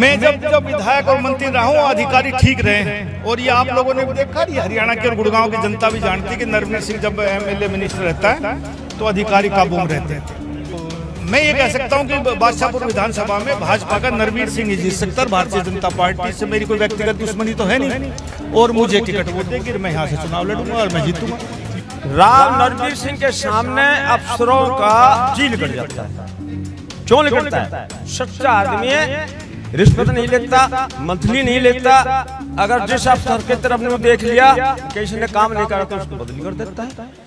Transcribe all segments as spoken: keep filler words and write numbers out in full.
मैं जब जब विधायक और मंत्री रहा हूँ अधिकारी ठीक रहे, और ये आप लोगों ने भी देखा, ये हरियाणा की और गुड़गांव की जनता भी जानती है कि नरवीर सिंह जब एमएलए मिनिस्टर रहता है तो अधिकारी काबू में रहते हैं। मैं ये कह सकता हूँ कि बादशाहपुर विधानसभा में भाजपा का नरवीर सिंह ही जीत सकता है। भारतीय जनता पार्टी से मेरी कोई व्यक्तिगत दुश्मनी तो है नहीं, और मुझे टिकट वो देगी, मैं यहाँ से चुनाव लड़ूंगा और मैं जीतूंगा। राव नरवीर सिंह के सामने अफसरों का जी निकल जाता है। क्यों निकलता है? सच्चा आदमी है, रिश्वत नहीं लेता, मंथली नहीं लेता। अगर जिस अफसर के तरफ ने देख लिया कि इसने काम नहीं करा तो उसको बदली कर देता है।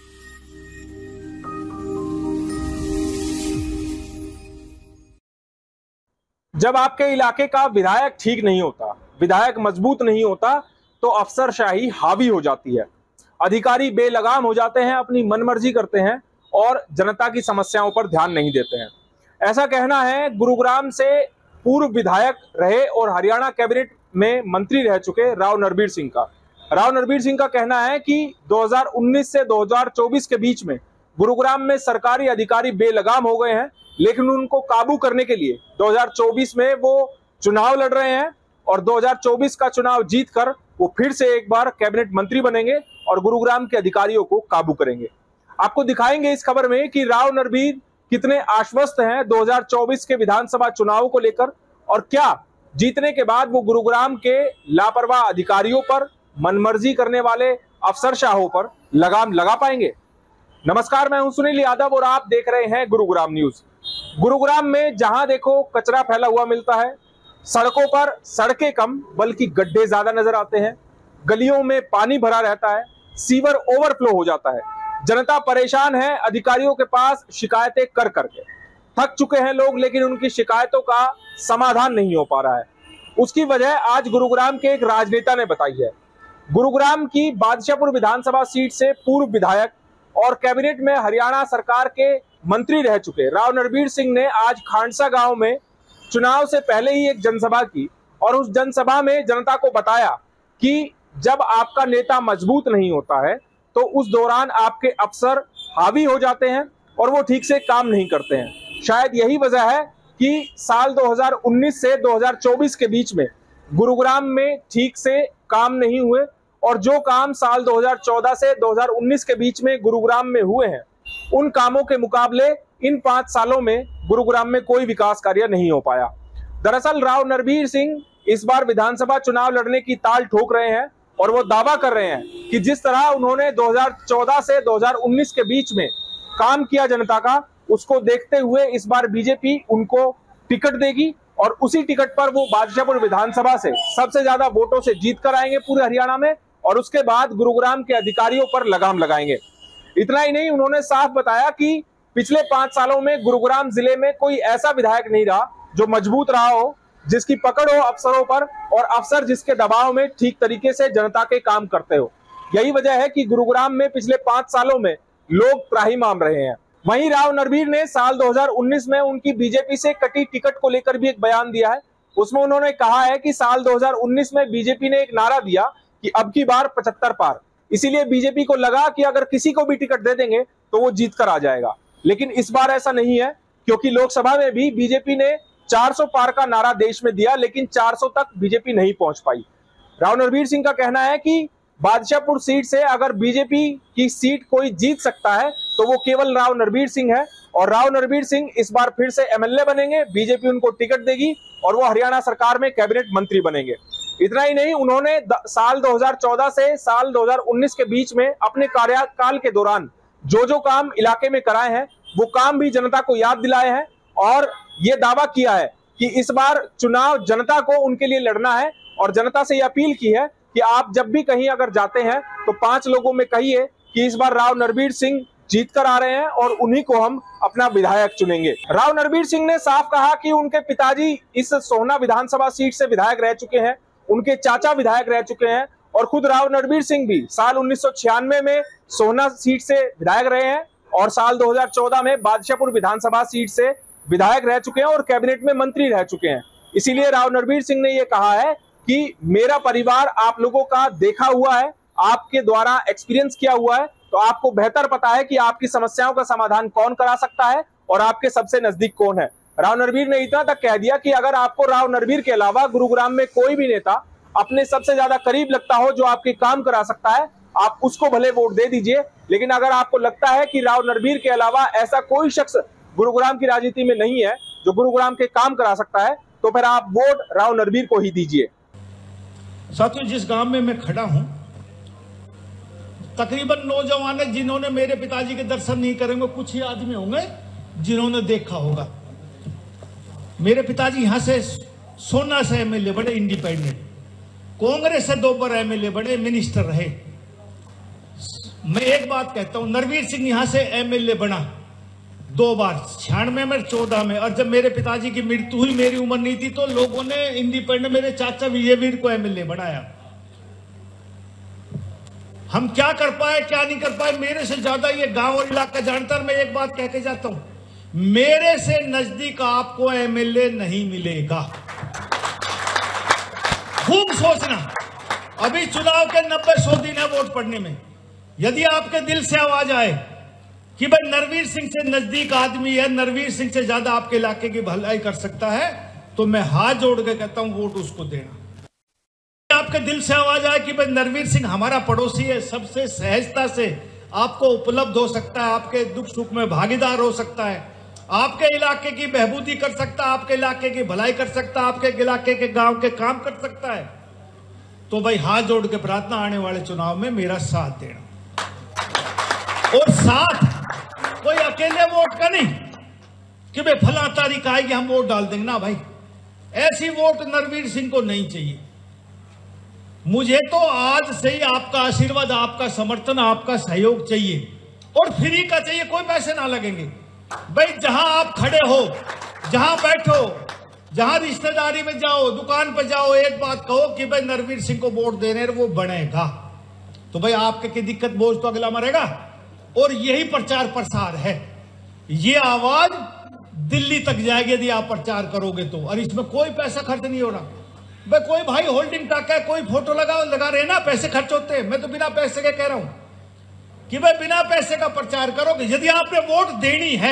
जब आपके इलाके का विधायक ठीक नहीं होता, विधायक मजबूत नहीं होता, तो अफसरशाही हावी हो जाती है। अधिकारी बेलगाम हो जाते हैं, अपनी मनमर्जी करते हैं और जनता की समस्याओं पर ध्यान नहीं देते हैं। ऐसा कहना है गुरुग्राम से पूर्व विधायक रहे और हरियाणा कैबिनेट में मंत्री रह चुके राव नरवीर सिंह का। राव नरवीर सिंह का कहना है कि दो हज़ार उन्नीस से दो हज़ार चौबीस के बीच में गुरुग्राम में सरकारी अधिकारी बेलगाम हो गए हैं, लेकिन उनको काबू करने के लिए दो हज़ार चौबीस में वो चुनाव लड़ रहे हैं और दो हज़ार चौबीस का चुनाव जीतकर वो फिर से एक बार कैबिनेट मंत्री बनेंगे और गुरुग्राम के अधिकारियों को काबू करेंगे। आपको दिखाएंगे इस खबर में कि राव नरवीर कितने आश्वस्त हैं दो हज़ार चौबीस के विधानसभा चुनाव को लेकर, और क्या जीतने के बाद वो गुरुग्राम के लापरवाह अधिकारियों पर, मनमर्जी करने वाले अफसरशाहों पर लगाम लगा पाएंगे। नमस्कार, मैं हूं सुनील यादव और आप देख रहे हैं गुरुग्राम न्यूज। गुरुग्राम में जहां देखो कचरा फैला हुआ मिलता है, सड़कों पर सड़कें कम बल्कि गड्ढे ज्यादा नजर आते हैं, गलियों में पानी भरा रहता है, सीवर ओवरफ्लो हो जाता है। जनता परेशान है अधिकारियों के पास शिकायतें कर करके। थक चुके हैं लोग, लेकिन उनकी शिकायतों का समाधान नहीं हो पा रहा है। उसकी वजह आज गुरुग्राम के एक राजनेता ने बताई है। गुरुग्राम की बादशाहपुर विधानसभा सीट से पूर्व विधायक और कैबिनेट में हरियाणा सरकार के मंत्री रह चुके राव नरवीर सिंह ने आज खांडसा गांव में चुनाव से पहले ही एक जनसभा की और उस जनसभा में जनता को बताया कि जब आपका नेता मजबूत नहीं होता है तो उस दौरान आपके अफसर हावी हो जाते हैं और वो ठीक से काम नहीं करते हैं। शायद यही वजह है कि साल दो हज़ार उन्नीस से दो हज़ार चौबीस के बीच में गुरुग्राम में ठीक से काम नहीं हुए, और जो काम साल दो हज़ार चौदह से दो हज़ार उन्नीस के बीच में गुरुग्राम में हुए हैं, उन कामों के मुकाबले इन पांच सालों में गुरुग्राम में कोई विकास कार्य नहीं हो पाया। दरअसल राव नरवीर सिंह इस बार विधानसभा चुनाव लड़ने की ताल ठोक रहे हैं और वो दावा कर रहे हैं कि जिस तरह उन्होंने दो हज़ार चौदह से दो हज़ार उन्नीस के बीच में काम किया जनता का, उसको देखते हुए इस बार बीजेपी उनको टिकट देगी और उसी टिकट पर वो बादशाहपुर विधानसभा से सबसे ज्यादा वोटों से जीत कर आएंगे पूरे हरियाणा में, और उसके बाद गुरुग्राम के अधिकारियों पर लगाम लगाएंगे। इतना ही नहीं, उन्होंने साफ बताया कि पिछले पांच सालों में गुरुग्राम जिले में कोई ऐसा विधायक नहीं रहा जो मजबूत रहा हो, जिसकी पकड़ हो अफसरों पर और अफसर जिसके दबाव में ठीक तरीके से जनता के काम करते हो। यही वजह है कि गुरुग्राम में पिछले पांच सालों में लोग त्राहिमाम रहे हैं। वहीं राव नरवीर ने साल दो हज़ार उन्नीस में उनकी बीजेपी से कटी टिकट को लेकर भी एक बयान दिया है। उसमें उन्होंने कहा है कि साल दो हज़ार उन्नीस में बीजेपी ने एक नारा दिया कि अब की बार पचहत्तर पार, इसीलिए बीजेपी को लगा कि अगर किसी को भी टिकट दे देंगे तो वो जीत कर आ जाएगा। लेकिन इस बार ऐसा नहीं है, क्योंकि लोकसभा में भी बीजेपी ने चार सौ पार का नारा देश में दिया, लेकिन चार सौ तक बीजेपी नहीं पहुंच पाई। राव नरवीर सिंह का कहना है कि बादशाहपुर सीट से अगर बीजेपी की सीट कोई जीत सकता है तो वो केवल राव नरवीर सिंह है, और राव नरवीर सिंह इस बार फिर से एमएलए बनेंगे, बीजेपी उनको टिकट देगी और वो हरियाणा सरकार में कैबिनेट मंत्री बनेंगे। इतना ही नहीं, उन्होंने साल दो हज़ार चौदह से साल दो हज़ार उन्नीस के बीच में अपने कार्यकाल के दौरान जो जो काम इलाके में कराए हैं वो काम भी जनता को याद दिलाए हैं, और ये दावा किया है कि इस बार चुनाव जनता को उनके लिए लड़ना है, और जनता से ये अपील की है कि आप जब भी कहीं अगर जाते हैं तो पांच लोगों में कहिए कि इस बार राव नरवीर सिंह जीत कर आ रहे हैं और उन्हीं को हम अपना विधायक चुनेंगे। राव नरवीर सिंह ने साफ कहा कि उनके पिताजी इस सोहना विधानसभा सीट से विधायक रह चुके हैं, उनके चाचा विधायक रह चुके हैं, और खुद राव नरवीर सिंह भी साल उन्नीस सौ छियानवे में सोहना सीट से विधायक रहे हैं और साल दो हज़ार चौदह में बादशाहपुर विधानसभा सीट से विधायक रह चुके हैं और कैबिनेट में मंत्री रह चुके हैं। इसीलिए राव नरवीर सिंह ने यह कहा है कि मेरा परिवार आप लोगों का देखा हुआ है, आपके द्वारा एक्सपीरियंस किया हुआ है, तो आपको बेहतर पता है कि आपकी समस्याओं का समाधान कौन करा सकता है और आपके सबसे नजदीक कौन है। राव नरवीर ने इतना तक कह दिया कि अगर आपको राव नरवीर के अलावा गुरुग्राम में कोई भी नेता अपने सबसे ज्यादा करीब लगता हो, जो आपके काम करा सकता है, आप उसको भले वोट दे दीजिए, लेकिन अगर आपको लगता है कि राव नरवीर के अलावा ऐसा कोई शख्स गुरुग्राम की राजनीति में नहीं है जो गुरुग्राम के काम करा सकता है, तो फिर आप वोट राव नरवीर को ही दीजिए। साथियों, जिस गांव में मैं खड़ा हूं, तकरीबन नौजवान है जिन्होंने मेरे पिताजी के दर्शन नहीं करेंगे, कुछ ही आदमी होंगे जिन्होंने देखा होगा। मेरे पिताजी यहां से सोना से एमएलए बड़े, इंडिपेंडेंट, कांग्रेस से दो बार एमएलए बड़े, मिनिस्टर रहे। मैं एक बात कहता हूं, नरवीर सिंह यहां से एमएलए बना दो बार, छियानवे में, चौदह में, और जब मेरे पिताजी की मृत्यु हुई, मेरी उम्र नहीं थी, तो लोगों ने इंडिपेंडेंट मेरे चाचा विजयवीर को एमएलए बनाया। हम क्या कर पाए क्या नहीं कर पाए, मेरे से ज्यादा ये गांव और इलाका जानता है। मैं एक बात कह के जाता हूं, मेरे से नजदीक आपको एमएलए नहीं मिलेगा। खूब सोचना, अभी चुनाव के नब्बे सौ दिन है वोट पड़ने में। यदि आपके दिल से आवाज आए कि भाई नरवीर सिंह से नजदीक आदमी है, नरवीर सिंह से ज्यादा आपके इलाके की भलाई कर सकता है, तो मैं हाथ जोड़ के कहता हूं वोट उसको देना। आपके दिल से आवाज आए कि भाई नरवीर सिंह हमारा पड़ोसी है, सबसे सहजता से आपको उपलब्ध हो सकता है, आपके दुख सुख में भागीदार हो सकता है, आपके इलाके की बहबूदी कर सकता है, आपके इलाके की भलाई कर सकता है, आपके इलाके के गांव के काम कर सकता है, तो भाई हाथ जोड़ के प्रार्थना, आने वाले चुनाव में मेरा साथ देना। और साथ कोई अकेले वोट का नहीं कि भाई फला तारीख आएगी हम वोट डाल देंगे ना भाई, ऐसी वोट नरवीर सिंह को नहीं चाहिए। मुझे तो आज से ही आपका आशीर्वाद, आपका समर्थन, आपका सहयोग चाहिए, और फ्री का चाहिए, कोई पैसे ना लगेंगे। भाई जहां आप खड़े हो, जहां बैठो, जहां रिश्तेदारी में जाओ, दुकान पर जाओ, एक बात कहो कि भाई नरवीर सिंह को वोट देने, वो बनेगा, तो भाई आपके की दिक्कत बोझ तो अगला मरेगा। और यही प्रचार प्रसार है, ये आवाज दिल्ली तक जाएगी यदि आप प्रचार करोगे तो। और इसमें कोई पैसा खर्च नहीं हो रहा भाई, कोई भाई होल्डिंग टाका है, कोई फोटो लगा लगा रहे ना, पैसे खर्च होते हैं। मैं तो बिना पैसे के कह रहा हूं कि भाई बिना पैसे का प्रचार करोगे। यदि आपने वोट देनी है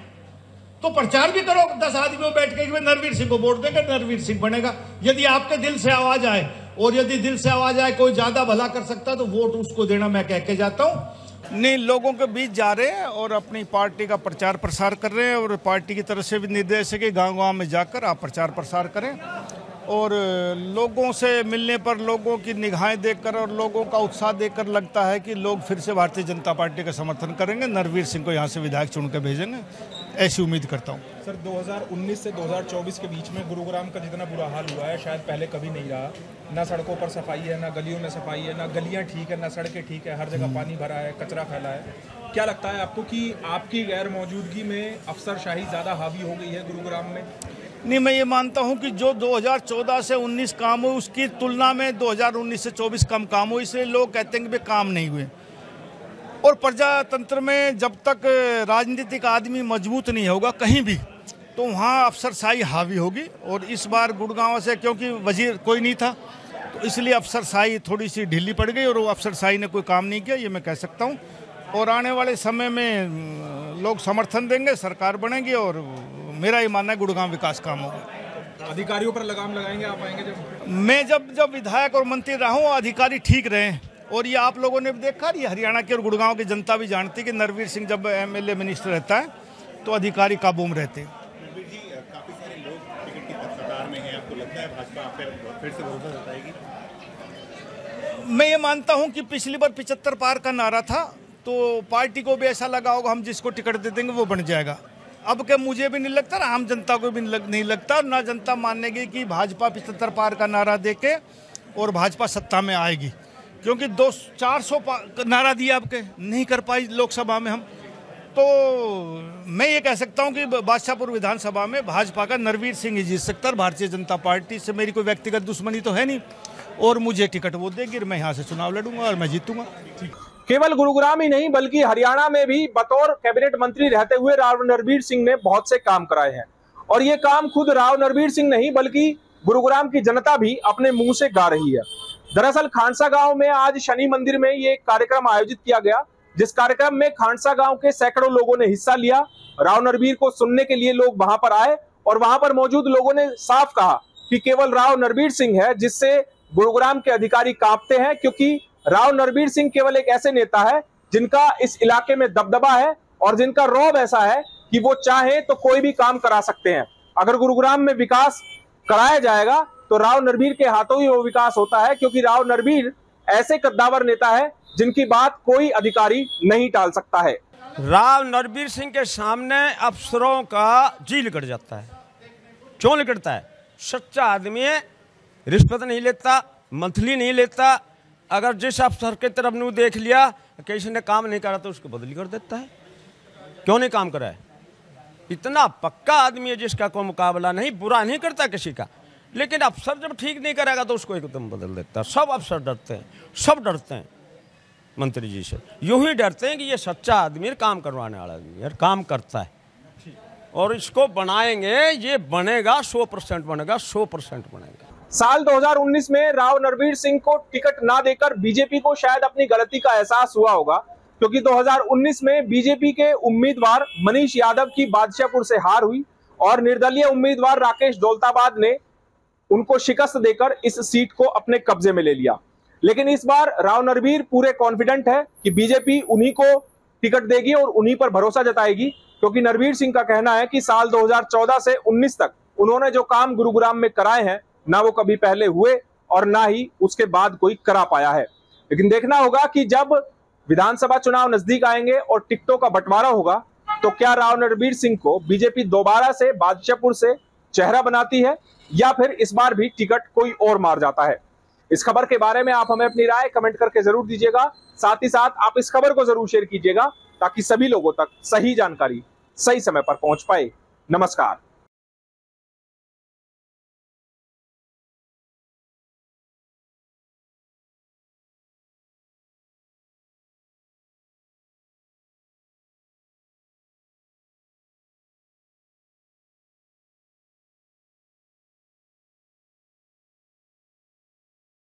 तो प्रचार भी करो, दस आदमियों बैठ के नरवीर सिंह को वोट देंगे, नरवीर सिंह बनेगा। यदि आपके दिल से आवाज आए, और यदि दिल से आवाज आए कोई ज्यादा भला कर सकता है, तो वोट उसको देना, मैं कह के जाता हूं। नहीं, लोगों के बीच जा रहे हैं और अपनी पार्टी का प्रचार प्रसार कर रहे हैं, और पार्टी की तरफ से भी निर्देश है कि गांव गांव में जाकर आप प्रचार प्रसार करें, और लोगों से मिलने पर लोगों की निगाहें देखकर और लोगों का उत्साह देखकर लगता है कि लोग फिर से भारतीय जनता पार्टी का समर्थन करेंगे, नरवीर सिंह को यहाँ से विधायक चुन कर भेजेंगे, ऐसी उम्मीद करता हूँ। सर, दो हज़ार उन्नीस से दो हज़ार चौबीस के बीच में गुरुग्राम का जितना बुरा हाल हुआ है शायद पहले कभी नहीं रहा। ना सड़कों पर सफाई है, ना गलियों में सफाई है, ना गलियाँ ठीक है, ना सड़कें ठीक है, हर जगह पानी भरा है, कचरा फैला है। क्या लगता है आपको कि आपकी गैर मौजूदगी में अफसरशाही ज़्यादा हावी हो गई है गुरुग्राम में? नहीं, मैं ये मानता हूं कि जो दो हज़ार चौदह से उन्नीस काम हुए उसकी तुलना में दो हज़ार उन्नीस से चौबीस कम काम हुए, इसलिए लोग कहते हैं कि काम नहीं हुए। और प्रजातंत्र में जब तक राजनीतिक आदमी मजबूत नहीं होगा कहीं भी, तो वहाँ अफसरशाही हावी होगी। और इस बार गुड़गांव से क्योंकि वजीर कोई नहीं था, तो इसलिए अफसरशाही थोड़ी सी ढीली पड़ गई, और वो अफसरशाही ने कोई काम नहीं किया, ये मैं कह सकता हूँ। और आने वाले समय में लोग समर्थन देंगे, सरकार बनेगी, और मेरा ये मानना है गुड़गांव विकास काम होगा। अधिकारियों पर लगाम लगाएंगे आप आएंगे जब? मैं जब जब विधायक और मंत्री रहा हूँ, अधिकारी ठीक रहे, और ये आप लोगों ने भी देखा, ये हरियाणा की और गुड़गांव की जनता भी जानती है कि नरवीर सिंह जब एमएलए मिनिस्टर रहता है तो अधिकारी काबू में रहते हैं। काफी सारे लोग टिकट की कतार में हैं, आपको लगता है भाजपा फिर फिर से भरोसा जताएगी? मैं ये मानता हूँ कि पिछली बार पिछहत्तर पार का नारा था, तो पार्टी को भी ऐसा लगा होगा हम जिसको टिकट दे देंगे वो बन जाएगा। अब क्या मुझे भी नहीं लगता, ना आम जनता को भी नहीं लगता, ना जनता मानेगी कि भाजपा पिछहत्तर पार का नारा देके और भाजपा सत्ता में आएगी, क्योंकि दो चार सौ नारा दिया आपके नहीं कर पाई लोकसभा में हम। तो मैं ये कह सकता हूं कि बादशाहपुर विधानसभा में भाजपा का नरवीर सिंह ही जीत सकता है। भारतीय जनता पार्टी से मेरी कोई व्यक्तिगत दुश्मनी तो है नहीं, और मुझे टिकट वो देगी, मैं यहाँ से चुनाव लड़ूंगा और मैं जीतूंगा। केवल गुरुग्राम ही नहीं बल्कि हरियाणा में भी बतौर कैबिनेट मंत्री रहते हुए राव नरवीर सिंह ने बहुत से काम कराए हैं, और ये काम खुद राव नरवीर सिंह नहीं बल्कि गुरुग्राम की जनता भी अपने मुंह से गा रही है। दरअसल खानसा गांव में आज शनि मंदिर में ये कार्यक्रम आयोजित किया गया, जिस कार्यक्रम में खानसा गांव के सैकड़ों लोगों ने हिस्सा लिया। राव नरवीर को सुनने के लिए लोग वहां पर आए और वहां पर मौजूद लोगों ने साफ कहा कि केवल राव नरबीर सिंह है जिससे गुरुग्राम के अधिकारी कांपते हैं, क्योंकि राव नरबीर सिंह केवल एक ऐसे नेता है जिनका इस इलाके में दबदबा है और जिनका रौब ऐसा है कि वो चाहे तो कोई भी काम करा सकते हैं। अगर गुरुग्राम में विकास कराया जाएगा तो राव नरबीर के हाथों ही वो विकास होता है, क्योंकि राव नरबीर ऐसे कद्दावर नेता है जिनकी बात कोई अधिकारी नहीं टाल सकता है। राव नरबीर सिंह के सामने अफसरों का जी लिकट जाता है। क्यों लिकटता है? सच्चा आदमी है, रिश्वत नहीं लेता, मंथली नहीं लेता। अगर जिस अफसर की तरफ ने देख लिया किसी ने काम नहीं करा तो उसको बदली कर देता है। क्यों नहीं काम करा है? इतना पक्का आदमी है जिसका कोई मुकाबला नहीं, बुरा नहीं करता किसी का, लेकिन अफसर जब ठीक नहीं करेगा तो उसको एकदम बदल देता है। सब अफसर डरते हैं, सब डरते हैं मंत्री जी से, यूं ही डरते हैं कि ये सच्चा आदमी है, काम करवाने वाला आदमी है, काम करता है और इसको बनाएंगे, ये बनेगा, सौ परसेंट बनेगा, सौ परसेंट बनेगा। साल दो हज़ार उन्नीस में राव नरबीर सिंह को टिकट ना देकर बीजेपी को शायद अपनी गलती का एहसास हुआ होगा, क्योंकि दो हज़ार उन्नीस में बीजेपी के उम्मीदवार मनीष यादव की बादशाहपुर से हार हुई और निर्दलीय उम्मीदवार राकेश दौलताबाद ने उनको शिकस्त देकर इस सीट को अपने कब्जे में ले लिया। लेकिन इस बार राव नरबीर पूरे कॉन्फिडेंट है कि बीजेपी उन्हीं को टिकट देगी और उन्हीं पर भरोसा जताएगी, क्योंकि नरबीर सिंह का कहना है कि साल दो हज़ार चौदह से उन्नीस तक उन्होंने जो काम गुरुग्राम में कराए हैं ना वो कभी पहले हुए और ना ही उसके बाद कोई करा पाया है। लेकिन देखना होगा कि जब विधानसभा चुनाव नजदीक आएंगे और टिकटों का बंटवारा होगा तो क्या राव नरबीर सिंह को बीजेपी दोबारा से बादशाहपुर से चेहरा बनाती है या फिर इस बार भी टिकट कोई और मार जाता है। इस खबर के बारे में आप हमें अपनी राय कमेंट करके जरूर दीजिएगा। साथ ही साथ आप इस खबर को जरूर शेयर कीजिएगा ताकि सभी लोगों तक सही जानकारी सही समय पर पहुंच पाए। नमस्कार।